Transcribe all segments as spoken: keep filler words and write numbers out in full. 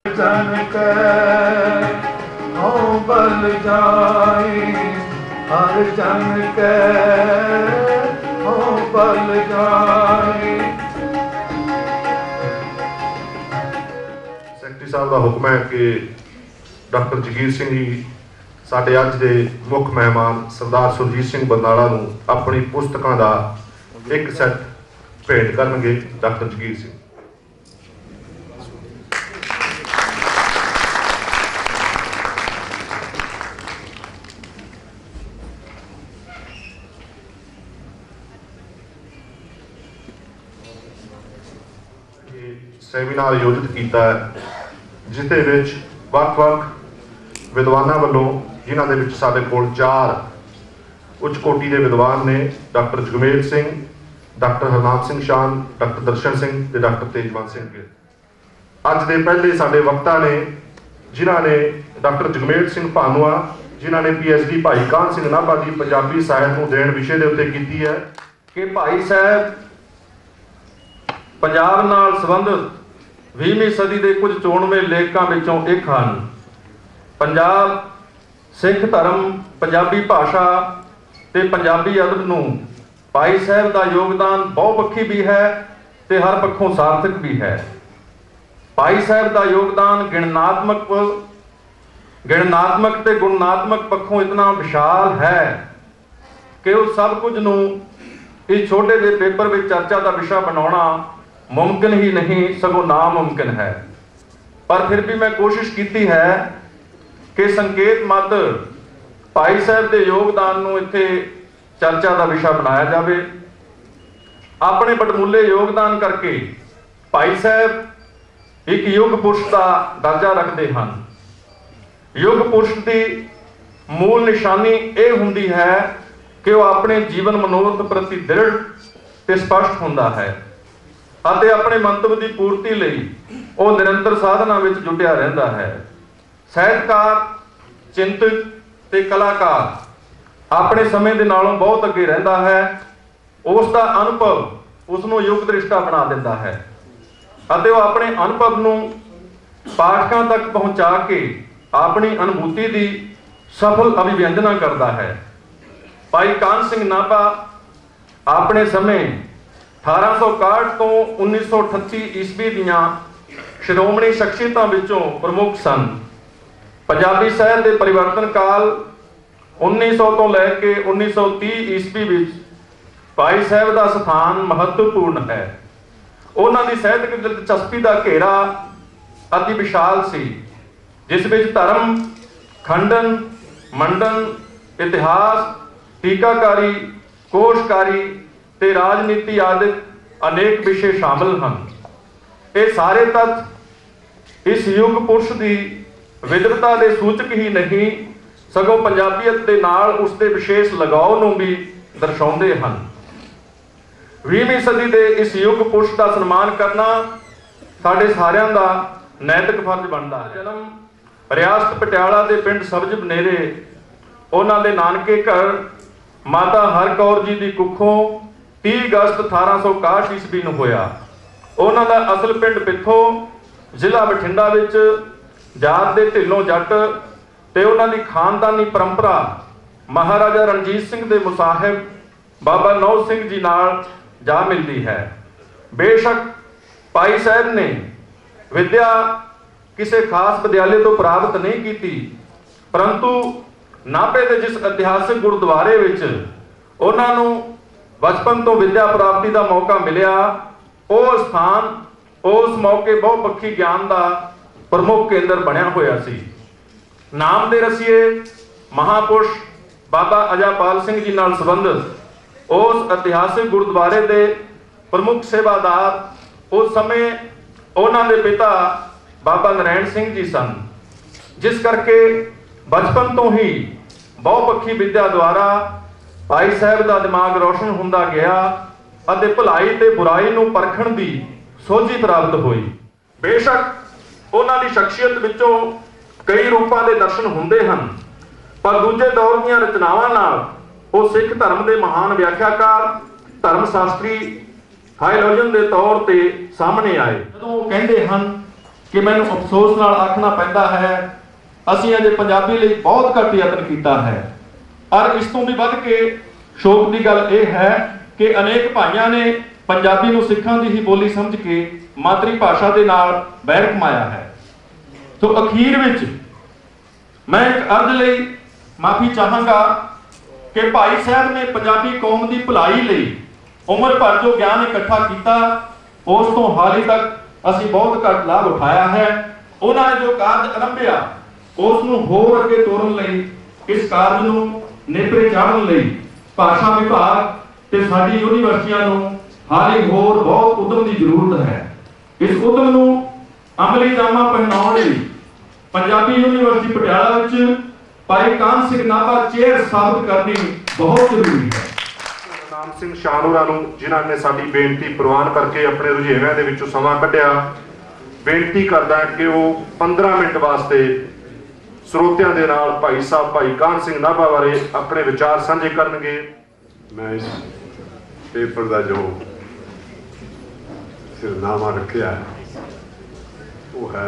जन के हो बल जाए, हर जन के हो बल जाए। सैकटरी साहब का हुक्म है कि डॉक्टर जगीर सिंह जी साडे अज दे मुख मेहमान सरदार सुरजीत सिंह बरनाला नूं अपनी पुस्तकां दा एक सैट भेंट करनगे। डॉक्टर जगीर सिंह। सैमीनार आयोजित किया जिसदे विच वख-वख विद्वानां वल्लों जिन्हां दे विच साडे कोल चार उच्च कोटि के विद्वान ने doctor Jagmel Singh, doctor Harnam Singh Shan, doctor Darshan Singh ते डॉक्टर तेजवंत सिंह गिल। अज दे पहले साडे वक्ता ने जिन्हां ने डॉक्टर जगमेल सिंह भानुआ जिन्हां ने पी एच डी भाई कान सिंह नाभा की पंजाबी साहित्य नूं देण विषय के उत्ते कीती है कि भाई साहब पंजाब नाल संबंधित ਵੀਹਵੀਂ सदी के कुछ चोणवे लेखकों विचों एक हैं। पंजाब सिख धर्म, पंजाबी भाषा ते पंजाबी अदब नूं भाई साहब का योगदान बहुपक्षी भी है ते हर पक्षों सार्थक भी है। भाई साहब का योगदान गिणनात्मक गिणनात्मक ते गुणात्मक पक्षों इतना विशाल है कि उस सब कुछ नूं इस छोटे जे पेपर में चर्चा का विषय बनाना मुमकिन ही नहीं सगों नामुमकिन है। पर फिर भी मैं कोशिश की है कि संकेत मात्र भाई साहब के योगदान नूं इत्थे चर्चा का विषय बनाया जाए। अपने बटमूले योगदान करके भाई साहब एक युग पुरुष का दर्जा रखते हैं। युग पुरुष की मूल निशानी यह हुंदी है कि वह अपने जीवन मनोरथ प्रति दृढ़ ते स्पष्ट हुंदा है ਅਤੇ अपने मंतव्य की पूर्ति लई वो निरंतर साधना में जुटिया रहिंदा है। ਸਾਹਿਤਕਾਰ, चिंतक ते कलाकार अपने समय के नालों बहुत अगे रहिंदा है। उसका अनुभव उसनों युग दृष्टा बना दिंदा है ਅਤੇ वो अपने अनुभव नूं पाठकों तक पहुँचा के अपनी अनुभूति की सफल अभिव्यंजना करता है। भाई कान सिंह नाभा अपने समय अठारह सौ इकाहठ तो उन्नीस सौ अठत्ती ईस्वी दियां श्रोमणी शख्सियतां विचों प्रमुख सन। पंजाबी साहित्य के परिवर्तन काल उन्नीस सौ तो लैके उन्नीस सौ तीह ईस्वी विच भाई साहब का स्थान महत्वपूर्ण है। उन्हां दी साहित्यक दिलचस्पी का घेरा अति विशाल सी, जिस विच धर्म, खंडन, मंडन, इतिहास, टीकाकारी, कोशकारी ते राजनीति आदि अनेक विषय शामिल हैं। ये सारे तत्व इस युग पुरुष की विद्वता के सूचक ही नहीं सगों पंजाबीयत के नाल उसके विशेष लगाव नूं भी दर्शाउंदे हैं। ਵੀਹਵੀਂ सदी के इस युग पुरुष का सन्मान करना साडे सारियां दा नैतिक फर्ज बनता है। जन्म रियासत पटियाला के पिंड सब्ज बनेरे उन्हां दे नानके घर माता हर कौर जी की कुखों तीह अगस्त अठारह सौ इकाहठ ईस्वी नूं होया। उन्हां दा असल पिंड पिथों जिला बठिंडा विच जात दे ढिल्लों जट ते उन्हां दी खानदानी परंपरा महाराजा रणजीत सिंह दे मुसाहिब बाबा नौ सिंह जी नाल जा मिलती है। बेशक भाई साहब ने विद्या किसी खास विद्यालय तो प्राप्त नहीं की, परंतु नाभे के जिस इतिहासिक गुरुद्वारे विच उन्हां नूं बचपन तो विद्या प्राप्ति का मौका मिलिया, वो स्थान उस मौके बहुपक्षी ज्ञान का प्रमुख केंद्र बनया होया सी। नाम दे रसीए महापुरुष बाबा अजापाल सिंह जी नाल संबंधित उस ऐतिहासिक गुरुद्वारे के प्रमुख सेवादार उस समय उन्हां दे पिता बाबा नारायण सिंह जी सन, जिस करके बचपन तो ही बहुपक्षी विद्या द्वारा भाई साहब का दिमाग रोशन हुंदा गया अते भलाई ते बुराई नूं परखण दी सोझी प्राप्त हुई। बेशक उन्हां दी शख्सियत विचों कई रूपां दे दर्शन हुंदे हन, पर दूजे दौर दीआं रचनावां नाल वो सिख धर्म के महान व्याख्याकार, धर्म शास्त्री, थायोलॉजन के तौर पर सामने आए। जदों वो कहंदे हन कि मैनूं अफसोस नाल आखना पैंदा है, ਅਸੀਂ अजे पंजाबी ਲਈ बहुत घट यत्न किया है। और इस तो भी वध के शोक की गल यह है कि अनेक भाइयों ने पंजाबी नूं सिखां दी ही बोली समझ के मातरी भाषा के नाल बैर कमाया है। तो अखीर विच मैं एक अर्ज लई माफी चाहांगा कि भाई साहब ने पंजाबी कौम की भलाई लई उम्र भर जो ज्ञान इकट्ठा किया, उस तो हाल ही तक असीं बहुत घट लाभ उठाया है। उन्होंने जो कार्य आरंभिया उस नूं होर अगे तोरन लई, इस कार्य नूं नेपरे चाढ़न लई भाषा विभाग ते साडी यूनीवर्सिटियां नूं हाली होर बहुत उद्यम की जरूरत है। इस उद्यम नूं अमली जामा पहनाउण लई पंजाबी यूनीवर्सिटी पटियाला विच भाई कान सिंह नाभा चेयर साबित करनी बहुत जरूरी है। नाम सिंह शाहनुरा नूं जिन्हां ने साडी बेनती प्रवान करके अपने रुझेविਆਂ ਦੇ ਵਿੱਚੋਂ ਸਮਾਂ ਕੱਢਿਆ, बेनती करदा है कि वो पंद्रह मिनट वास्ते ਸਰੋਤਿਆਂ ਦੇ ਨਾਲ भाई साहब भाई कान सिंह नाभा बारे अपने विचार साझे करनगे। मैं इस पेपर का जो सिरनामा रखा है वो है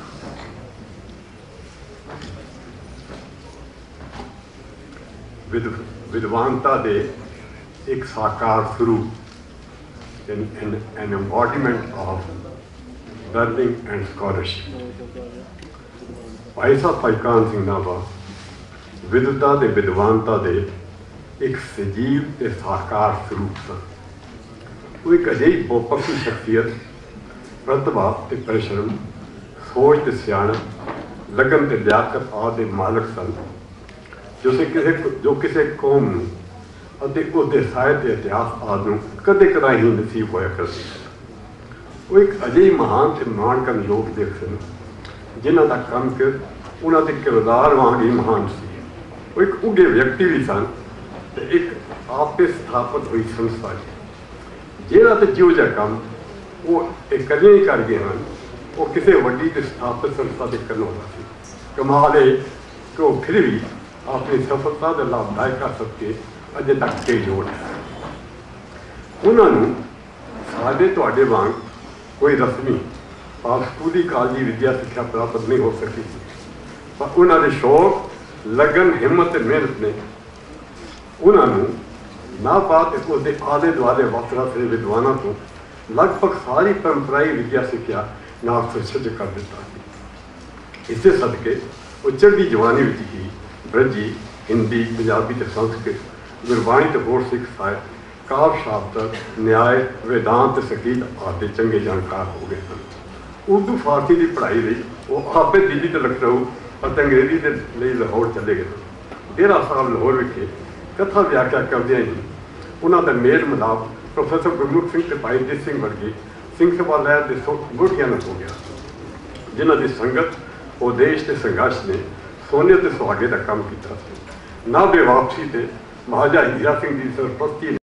विद विद्वानता दे एक साकार स्वरूप in in an embodiment of learning and scholarship. भाई साहब भाई कान सिंह नाभा विद्वता ते विद्वानता दे एक सजीव ते साकार स्वरूप सन। वो एक अजिही बहुपक्षी शख्सियत, प्रतिभा ते परिश्रम, सोच ते सियाणप, लगन ते लियाकत आदि दे मालक सन, जो से किसे जो किसी कौम नूं अते उसदे साहित्य इतिहास आदि नूं कदे कदाई ही नसीब होया करदी है। वो एक अजिही महान ते माण करन योग देख सन जिन्हां दा काम कर उन्हां दे किरदार वांग ही महान सी। वो एक उगे व्यक्ति भी सन ते एक आपे स्थापित हुई संस्था जिहड़ा ते जिहो जिहा काम वो एक कदे ही कर गए हैं, वो किसी वड्डी ते स्थापित संस्था दे करन वाला सी। कमाल है कि वो फिर भी अपनी सफलता के लाभदायक कर सके अजे तक के जोड़ है। उन्होंने साढ़े तुहाडे वांग कोई रस्मी स्कूली कालजी विद्या शिक्षा प्राप्त नहीं हो सकी, पर उन्होंने शौक, लगन, हिम्मत, मेहनत ने उन्होंने ना पात उसके आले दुआले वसरा से विद्वानों को लगभग सारी परंपराई विद्या शिक्षा नाम सुसज्ज कर दिता। इसे सदके वो चढ़ी जवानी विच ही ब्रजी, हिंदी, पंजाबी ते संस्कृत, गुरबाणी ते होर सिख साहित्य, काव्य शास्त्र, न्याय, वेदांत, संगीत आदि चंगे जानकार हो गए हैं। उर्दू फारसी की पढ़ाई लई वो आपे दिल्ली ते लखनऊ और अंग्रेजी के लिए लाहौर चले गए। डेरा साहब लाहौर विखे कथा व्याख्या करदे ही उन्होंने मेल मिलाप प्रोफैसर गुरमुख सिंह ते भाई जीत सिंह वर्गे सिंह सभा लहर के गुढ़िया न हो गया, जिन्हों की संगत वो देश के संघर्ष ने सोने के सुहागे का काम किया। ना बेवापसी से महाराजा हीरा सिंह की सरपरस्ती